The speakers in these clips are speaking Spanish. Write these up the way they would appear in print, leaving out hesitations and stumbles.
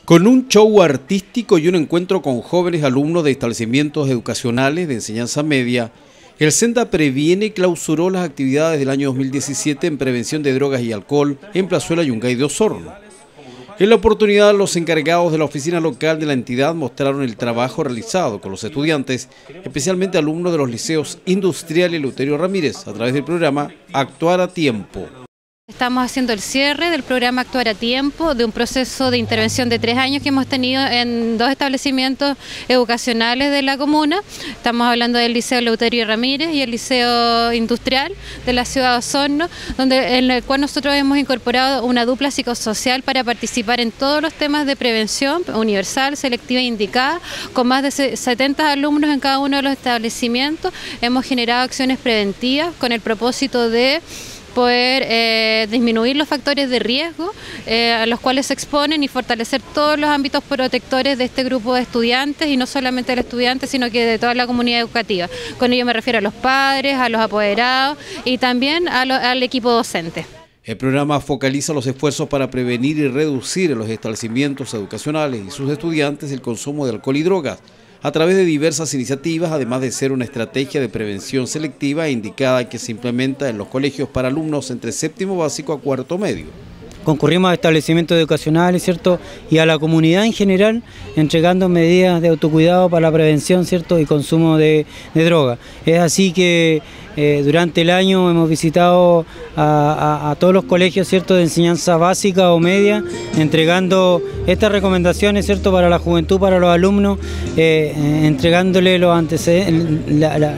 Con un show artístico y un encuentro con jóvenes alumnos de establecimientos educacionales de enseñanza media, el SENDA previene y clausuró las actividades del año 2017 en prevención de drogas y alcohol en Plazuela Yungay de Osorno. En la oportunidad, los encargados de la oficina local de la entidad mostraron el trabajo realizado con los estudiantes, especialmente alumnos de los liceos Industrial y Eleuterio Ramírez, a través del programa Actuar a Tiempo. Estamos haciendo el cierre del programa Actuar a Tiempo, de un proceso de intervención de 3 años que hemos tenido en 2 establecimientos educacionales de la comuna. Estamos hablando del Liceo Eleuterio Ramírez y el Liceo Industrial de la ciudad de Osorno, en el cual nosotros hemos incorporado una dupla psicosocial para participar en todos los temas de prevención universal, selectiva e indicada, con más de 70 alumnos en cada uno de los establecimientos. Hemos generado acciones preventivas con el propósito de poder disminuir los factores de riesgo a los cuales se exponen y fortalecer todos los ámbitos protectores de este grupo de estudiantes, y no solamente del estudiante, sino que de toda la comunidad educativa. Con ello me refiero a los padres, a los apoderados y también al equipo docente. El programa focaliza los esfuerzos para prevenir y reducir en los establecimientos educacionales y sus estudiantes el consumo de alcohol y drogas, a través de diversas iniciativas, además de ser una estrategia de prevención selectiva e indicada que se implementa en los colegios para alumnos entre séptimo básico a cuarto medio. Concurrimos a establecimientos educacionales, ¿cierto?, y a la comunidad en general, entregando medidas de autocuidado para la prevención, ¿cierto?, y consumo de droga. Es así que durante el año hemos visitado a todos los colegios, ¿cierto?, de enseñanza básica o media, entregando estas recomendaciones, ¿cierto?, para la juventud, para los alumnos, entregándole los antecedentes,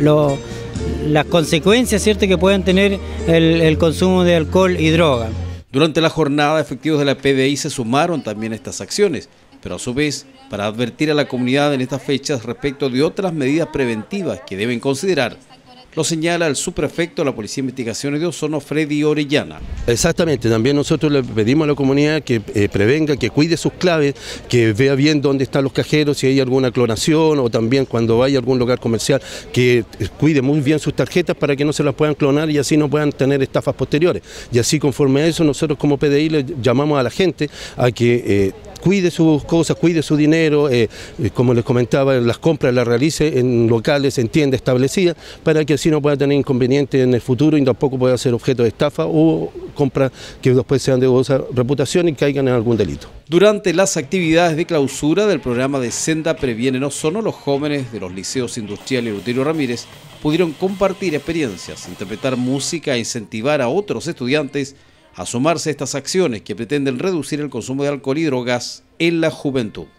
las consecuencias, ¿cierto?, que pueden tener el consumo de alcohol y droga. Durante la jornada, efectivos de la PDI se sumaron también a estas acciones, pero a su vez para advertir a la comunidad en estas fechas respecto de otras medidas preventivas que deben considerar. Lo señala el subprefecto de la Policía de Investigaciones de Osorno, Freddy Orellana. Exactamente, también nosotros le pedimos a la comunidad que prevenga, que cuide sus claves, que vea bien dónde están los cajeros, si hay alguna clonación, o también cuando vaya a algún lugar comercial, que cuide muy bien sus tarjetas para que no se las puedan clonar y así no puedan tener estafas posteriores. Y así, conforme a eso, nosotros como PDI le llamamos a la gente a que cuide sus cosas, cuide su dinero, como les comentaba, las compras las realice en locales, en tiendas establecidas, para que así no pueda tener inconvenientes en el futuro y tampoco pueda ser objeto de estafa o compras que después sean de dudosa reputación y caigan en algún delito. Durante las actividades de clausura del programa de SENDA Previene en Osorno, los jóvenes de los liceos Industrial y Eleuterio Ramírez pudieron compartir experiencias, interpretar música e incentivar a otros estudiantes a sumarse a estas acciones que pretenden reducir el consumo de alcohol y drogas en la juventud.